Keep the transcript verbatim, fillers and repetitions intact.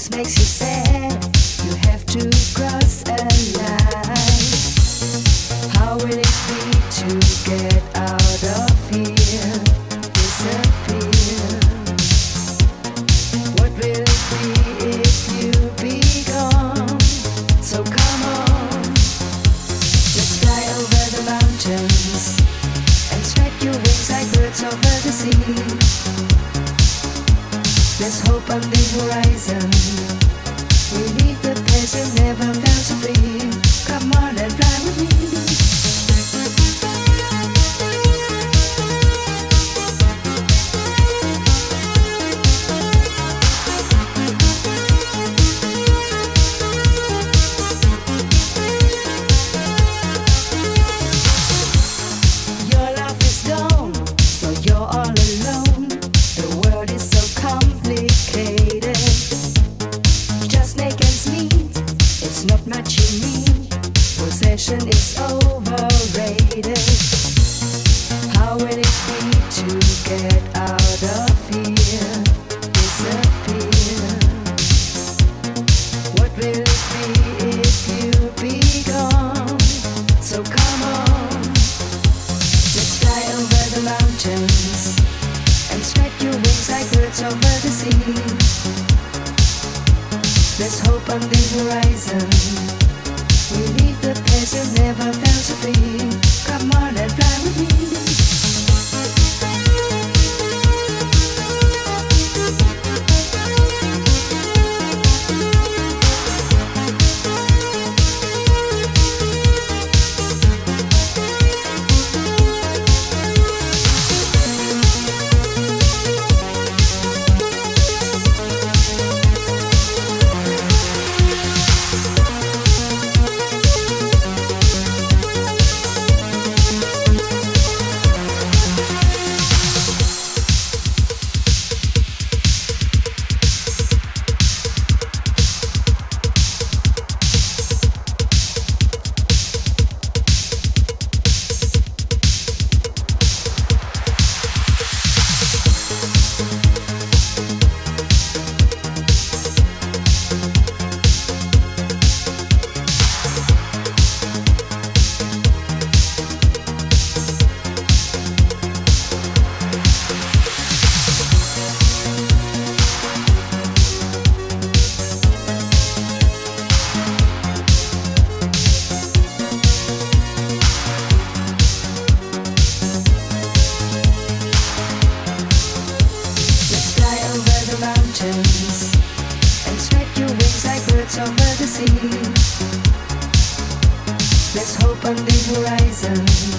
This makes you sad. You have to cross a line. How will it be to get out of here? Disappear. What will it be if you be gone? So come on, let's fly over the mountains and spread your wings like birds over the sea. There's hope on the horizon. We leave the place and never felt so free. Come on and fly with me. Your life is gone, so you're all alone. The world is so complicated. Just make ends meet, it's not much you need. Possession is overrated. How will it be to get out of here? Disappear. What will it be if you be gone? So come on, let's fly over the mountains and spread your wings like birds over the sea. There's hope on the horizon. We leave the place and never felt so free. Come on and fly with me. Mountains and spread your wings like birds over the sea. There's hope on the horizon.